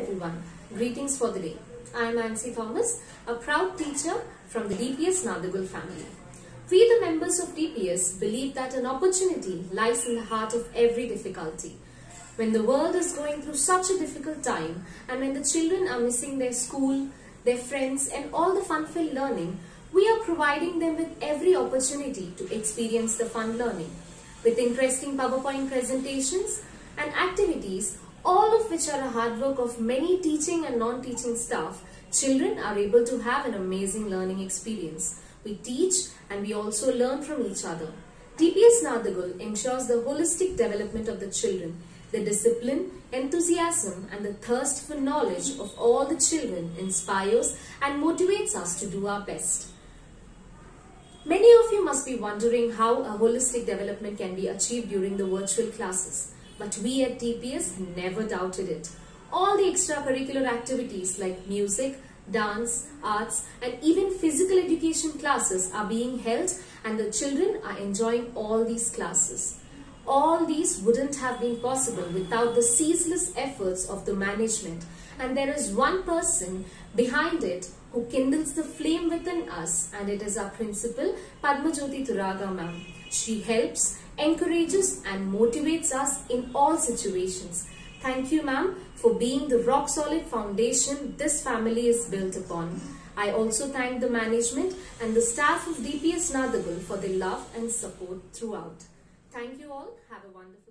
everyone, greetings for the day. I am Nancy Thomas, a proud teacher from the DPS Nadagul family. We the members of DPS believe that an opportunity lies in the heart of every difficulty. When the world is going through such a difficult time and when the children are missing their school, their friends and all the fun-filled learning, we are providing them with every opportunity to experience the fun learning. With interesting PowerPoint presentations and activities, all of which are a hard work of many teaching and non-teaching staff, children are able to have an amazing learning experience. We teach and we also learn from each other. DPS Nadagul ensures the holistic development of the children. The discipline, enthusiasm and the thirst for knowledge of all the children inspires and motivates us to do our best. Many of you must be wondering how a holistic development can be achieved during the virtual classes. But we at DPS never doubted it. All the extracurricular activities like music, dance, arts and even physical education classes are being held and the children are enjoying all these classes. All these wouldn't have been possible without the ceaseless efforts of the management, and there is one person behind it who kindles the flame within us, and it is our principal Padmajyoti Turaga ma'am. She helps, encourages and motivates us in all situations. Thank you ma'am for being the rock solid foundation this family is built upon. I also thank the management and the staff of DPS Nadagul for their love and support throughout. Thank you all. Have a wonderful day.